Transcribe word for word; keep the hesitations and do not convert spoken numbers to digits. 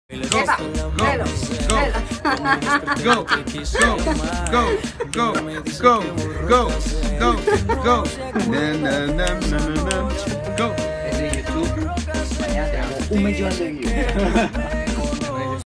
Epa, velo, velo. Go, go, go, go, go, go, go, go. Na, na, na, na, na, na. Go. En YouTube, mañana tenemos un millón de views.